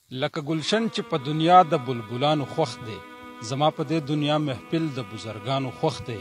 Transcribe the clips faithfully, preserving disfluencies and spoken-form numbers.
لکه گلشن چې په دنیا د بلبلانو خوښ دی، زما په دې دنیا محفل د بزرګانو خوښ دی.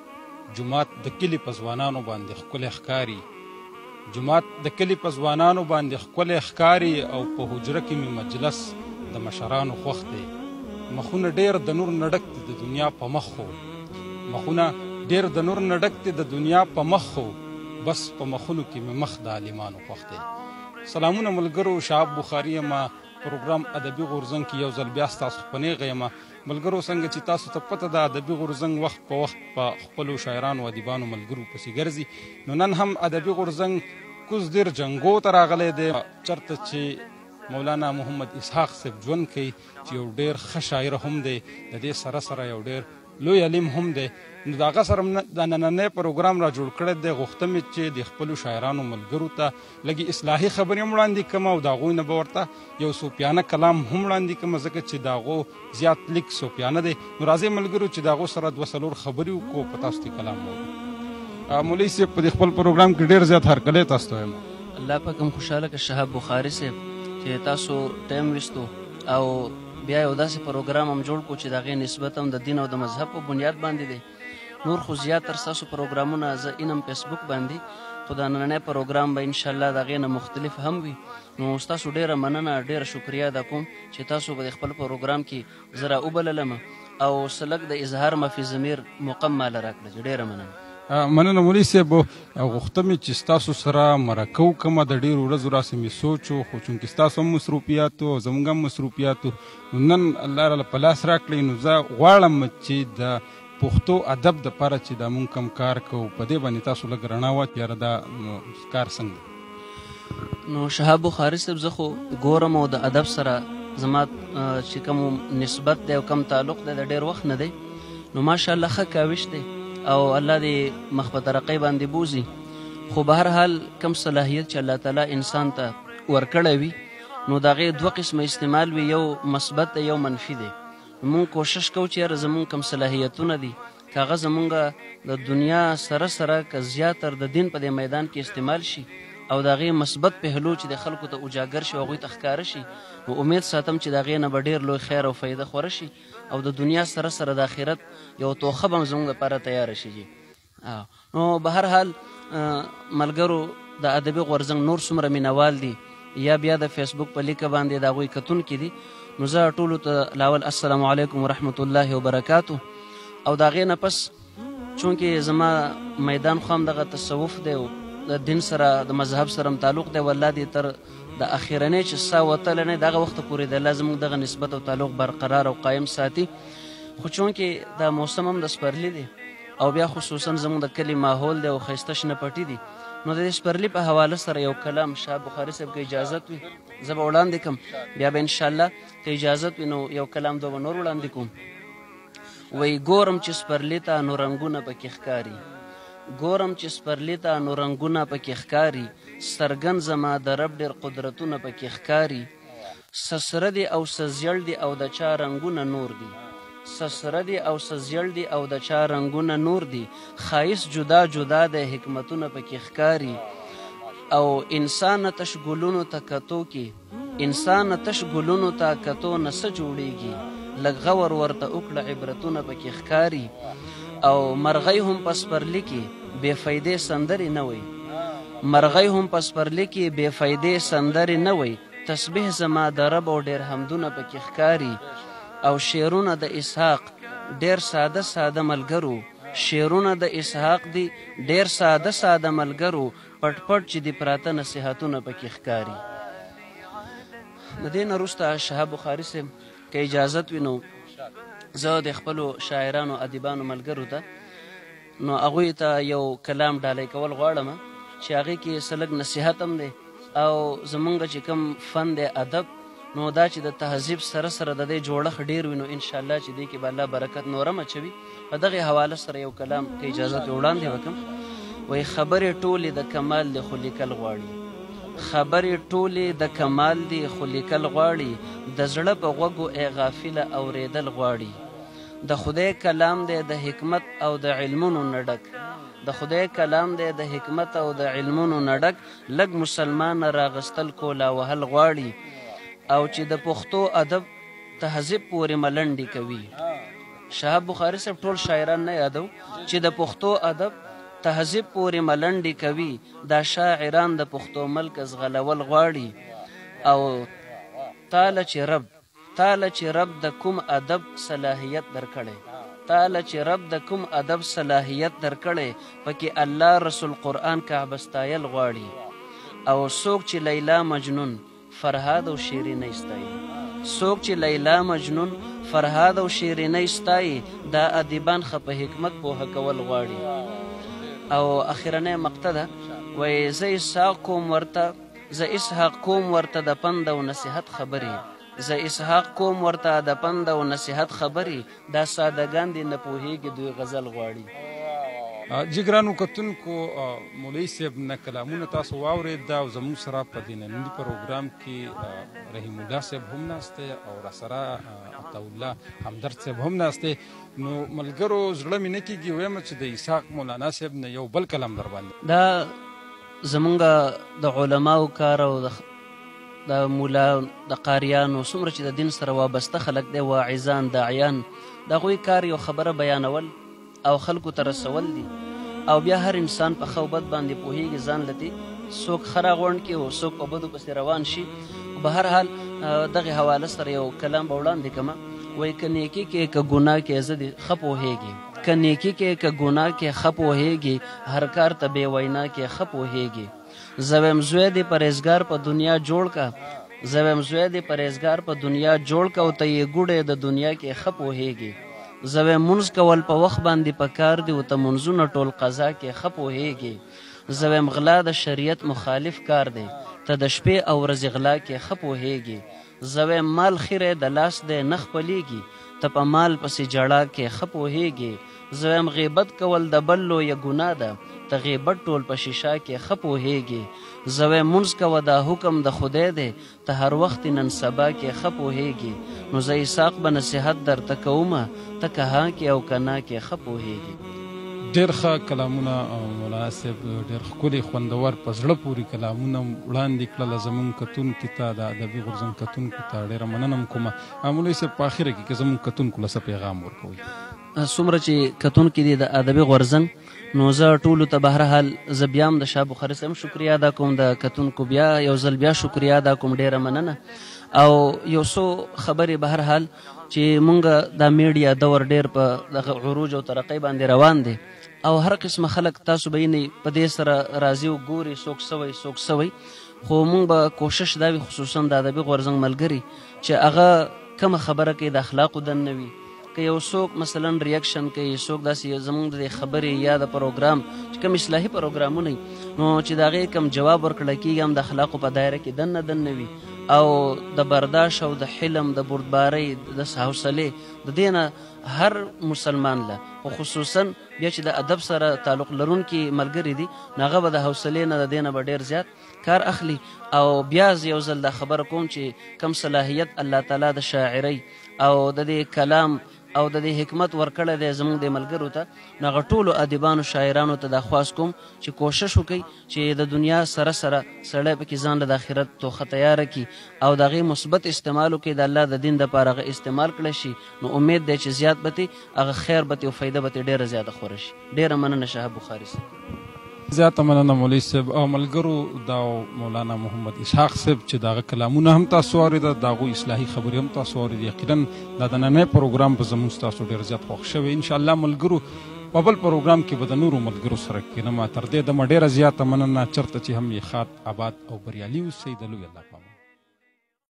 جومات د کلي په ځوانانو باندې ښکلی ښکاري، جومات د کلي په ځوانانو باندې ښکلی ښکاري او په حجره کې مې مجلس د مشرانو خوښ دی. مخونه ډېر د نور نه ډک دي د دنیا په مخ خو مخونه ډېر د نور نه ډک دي د دنیا په مخ خو بس په مخونو کې مې مخ د عالمانو خوښ دی. سلامونه ملګرو، شهاب بخاري یم. پروګرام ادبي غورځنګ کې یو ځل بیا ستاسو په نیغه یم. ملګرو، څنګه چې تاسو ته پته ده ادبي غورځنګ وخت په وخت په خپلو شاعرانو او ادیبانو ملګرو پسې ګرځي، نو نن هم ادبي غورځنګ کوز دیر جنګو ته راغلی دی، چېرته چې مولانا محمد اسحاق صاحب ژوند کوي، چې یو ډېر ښه شاعر هم دی، د دې سره سره یو ډېر لوی علم هم دی. نو د هغه سره د نننی پروګرام را جوړ کړی دی. غوښته مې چې د خپلو شاعرانو ملګرو ته لږې اصلاحي خبرې هم وړاندې کړم او د هغوی نه به ورته یو صوفیانه کلام هم وړاندې کړم، ځکه چې د هغو زیات لیک صوفیانه دی. نو راځئ ملګرو چې د هغو سره دوه څلور خبرې وکړو، په تاسو ته کلام وکړو. مولوي صاحب په دې خپل پروګرام کې ډېر زیات هرکلی تاسو ته وایم. الله پاک هم خوشحاله که شهاب بخاري صاحب چې تاسو ټایم ویستو او بیا یو داسې پروګرام هم جوړ کړو چې د هغې نسبت هم د دین او د مذهب په بنیاد باندې دی. نور خو زیاتر ستاسو پروګرامونه زه اینم فیسبوک باندې، خو دا نننی پروګرام به انشاءالله د هغې نه مختلف هم وي. نو ستاسو ډېره مننه، ډېره شکریه ادا کوم چې تاسو به د خپل پروګرام کې زه را وبللم او څه لږ د اظهار مفي ضمیر موقع ماله راکړه. ډېره مننه. مننه مولوي صاحب. غوښته مې چې ستاسو سره مرکه وکړمه، د ډېرو ورځو راسې مې سوچ و، خو چونکې ستاسو هم مصروفیات و او زموږ هم مصروفیات و، نو نن الله راله په لاس راکړئ. نو زه غواړم چې د پښتو ادب دپاره چې دا مونږ کوم کار کوو، په دې باندې تاسو لږ رڼا واچوئ، یاره دا کار څنګه. نو شهاب بخاري صاحب زه خو ګورم او د ادب سره زما چې کوم نسبت دی او کوم تعلق دی د ډېر وخت نه دی. نو ماشاءالله ښه کاوش دی او الله دې مخ په ترقۍ باندې بوزي. خو به هر حال کم صلاحیت چې الله تعالی انسان ته ورکړی وي، نو د هغې دوه قسمه استعمال وي، یو مثبت دی یو منفي دی. مونږ کوشش کوو چې یاره زمونږ کم صلاحیتونه دي که هغه زمونږ د دنیا سره سره که زیاتر د دین په دې میدان کې استعمال شي او د هغې مثبت پهلو چې د خلکو ته اجاګر شي او هغوی ته ښکاره شي، نو امید ساتم چې د هغې نه به ډېر لوی خیر او فایده خوره شي او د دنیا سره سره د آخرت یو توښه به هم زموږ لپاره تیاره شي. نو به هر حال ملګرو د ادبي غورځنګ نور څومره مینوال دي یا بیا د فیسبوک په لیکه باندې د هغوی کتونکي دي، نو زه ټولو ته لاول السلام علیکم ورحمت الله وبرکاتو. او د هغې نه پس چونکې زما میدان خو هم دغه تصوف دی او د دین سره د مذهب سره هم تعلق دی، والله دې تر د اخرنۍ چې سا وتلی نه دغه وخته پورې د الله زموږ دغه نسبت او تعلق برقرار او قایم ساتي. خو چونکې دا موسم هم د سپرلي دی او بیا خصوصا زموږ د کلي ماحول دی او ښایسته شنه پټي دي، نو د دې سپرلي په حواله سره یو کلام شهاب بخاري صاحب که اجازت وي زه به وړاندې کړم، بیا به انشاءالله که اجازت وي نو یو کلام دوه به نور وړاندې کوم. وایي ګورم چې سپرلي ته نو رنګونه پکې ښکاري، ګورم چې سپرلي ته نو رنګونه پکې ښکاري، څرګند زما د رب ډېر قدرتونه پکې ښکاري. سسره دي او سزیړ دي او د چا رنګونه نور دي، سسره دي او سزیړ دي او د چا رنګونه نور دي، ښایست جدا جدا د حکمتونه پکې ښکاري. او انسان تش ګلونو ته کتو کې انسان تش ګلونو ته کتو نه څه جوړیږي، لږ غور ورته وکړه عبرتونه پکې ښکاري. او مرغۍ هم په سپرلي کې بې فایدې سندرې نه وی، مرغۍ هم په سپرلي کې بې فایدې سندرې نه وی، تسبیح زما د رب او ډېر حمدونه پکې ښکاري. او شعرونه د اسحاق ډېر ساده ساده ملګرو، شعرونه د اسحاق دي ډېر ساده ساده ملګرو، پټ پټ چې دي پراته نصیحتونه پکې ښکاري. د دې نه وروسته شهاب بخاري صاحب که اجازت وي نو زه د خپلو شاعرانو ادیبانو ملګرو ته نو هغوی ته یو کلام ډالۍ کول غواړم چې هغې کې څه لږ نصیحت هم دی او زمونږ چې کوم فن دی ادب، نو دا چې د تهذیب سره سره د دې جوړښت ډېر وي، نو انشاءالله چې دې کې به الله برکت نورم اچوي. په دغې حواله سره یو کلام که اجازت وي وړاندې وکړم. وایي خبرې ټولې د کمال دي خو لیکل غواړي، خبرې ټولې د کمال دي خو لیکل غواړي، د زړه په غوږو ای غافله اورېدل غواړي. د خدای کلام دی د حکمت او د علمونو نه ډک، د خدای کلام دی د حکمت او د علمونو نه ډک، لږ مسلمان راغستل کولا وهل غواړي. او چې د پښتو ادب تهذیب پورې ملنډې کوي. شهاب بخاري صاحب ټول شاعران نه یادو چې د پښتو ادب تهذیب پورې ملنډې کوي. دا شاعران د پښتو ملک ځغلول غواړي. او تاله چې رب تاله چې رب د کوم ادب صلاحیت درکړی تاله چې رب د کوم ادب صلاحیت درکړی پکې الله رسول قرآن کعبه ستایل غواړي. او څوک چې لیلا مجنون فرهاد او شیرینۍ ستایي څوک چې لیلا مجنون فرهاد او شیرینۍ ستایي دا ادیبان ښه په حکمت پوهه کول غواړي. او اخرنۍ مقطع ده وایي زه اسحاق کوم ورته زه اسحاق کوم ورته د پند او نصیحت خبرې زه اسحاق کوم ورته د پند او نصیحت خبرې دا سادهګان دي نه پوهېږي دوی غزل غواړي. جګرانو کتونکو مولوي صاحب نه کلامونه تاسو واورېد او زموږ سره په دې ننني پروګرام کې رحیم الله صاحب هم ناست دی او راسره عطاالله همدرد صاحب هم ناست دی. نو ملګرو زړه مې نه کېږي ویم چې د اسحاق مولانا صاحب نه یو بل کلام در باندې دا زمونږ د علماو کار او د مولا د قاریانو څومره چې د دین سره وابسته خلک دی واعظان داعیان د هغوی کار یو خبره بیانول او خلکو ته رسول دي. او بیا هر انسان په ښه او بد باندې پوهېږي ځان لتي څوک ښه راغونډ کړي او څوک په بدو پسې روان شي. به هر حال دغې حواله سره یو کلام به وړاندې کړمه. وایي که نیکي کې که ګناه کې زه دې ښه پوهېږي که نیکي کې که ګناه کې ښه پوهېږي هر کار ته بې وینا کې ښه پوهېږي. زه ویم زوی دې پرهیزګار په دنیا جوړ که زه ویم زوی دې پرهیزګار په دنیا جوړ که او ته یې ګوډی د دنیا کې ښه پوهېږي. زه ویم مونځ کول په وخت باندې په کار دي او ته مونځونه ټول قضا کې ښه پوهېږي. زه ویم غلا د شریعت مخالف کار دی ته د شپې او ورځې غلا کې ښه پوهېږي. زه ویم مال خیری د لاس دی نه خپلېږي ته په مال پسې جړا کې ښه پوهېږي. زه ویم غیبت کول د بل لویه ګناه ده ته غیبت ټول په شیشه کې ښه پوهېږي. زه ویم مونځ کوه دا حکم د خدای دی ته هر وخت نن سبا کې ښه پوهېږي. نو زه اسحاق به نصیحت درته کومه ته که ها کې او که نه کې ښه پوهېږي. ډېر ښه کلامونه مولانا صاحب ډېر ښکلي خوندور په زړه پورې کلامونه وړاندې کړله زموږ کتونکي ته د ادبي غورځنګ کتونکو ته ډېره مننه م کومه. مولوي صاحب په اخره کې که زموږ کتونکو له څه پیغام ورکوئ؟ څومره چې کتونکي دي د ادبي غورځنګ نو زه ټولو ته به هر حال زه بیا هم د شاه بخاري صاحب شکریا ادا کوم د کتونکو بیا یو ځل بیا شکریا ادا کوم ډېره مننه. او یو څو خبرې به هر حال چې مونږ دا میډیا دور ډېر په دغه عروج او ترقۍ باندې روان دی او هر قسمه خلک تاسو به یې په دې سره راضي او ګوري څوک سوی څوک سوی خو مونږ به کوشش دا وي خصوصا د ادبي غورځنګ ملګري چې هغه کومه خبره کوي د اخلاقو دننه وي. که یو څوک مثلا ریاکشن کوي څوک داسې زموږ د خبرې یا د پروګرام چې کوم اصلاحي پروګرامونه نو چې د هغې کوم جواب ورکړی کېږي هم د اخلاقو په دایره کې دننه دننه وي او د برداشت او د حلم د بردبارۍ د حوصلې د دې نه هر مسلمان له خو خصوصا بیا چې د ادب سره تعلق لرونکي ملګري دي نو هغه به د حوصلې نه د دې نه به ډېر زیات کار اخلي. او بیا یو ځل دا خبره کوم چې کم صلاحیت الله تعالی د شاعرۍ او د دې کلام او د دې حکمت ورکړی دی زموږ د ملګرو ته نو هغه ټولو ادیبانو شاعرانو ته دا خواست کوم چې کوشش وکړي چې د دنیا سره سره سړی پکې ځان له د آخرت توښه تیاره کړي او د هغې مثبت استعمال وکړي د الله د دین دپاره هغه استعمال کړی شي نو امید دی چې زیات به تې هغه خیر به تې او فایده به تې ډېره زیاته خوره شي. ډېره مننه شهاب بخاري صاحب. زیاته مننه مولوي صاحب او ملګرو دا مولانا محمد اسحاق صاحب چې دغه کلامونه هم تاسو واورېده د هغوی اصلاحي خبرې هم تاسو واورېدې. یقینا دا د نننی پروګرام به زموږ ستاسو ډېر زیات خوښ شوی. انشاءالله ملګرو په بل پروګرام کې به د نورو ملګرو سره کښېنم. تر دې دمه ډېره زیاته مننه. چېرته چې هم یې ښاد آباد او بریالي اوسئ. د لوی الله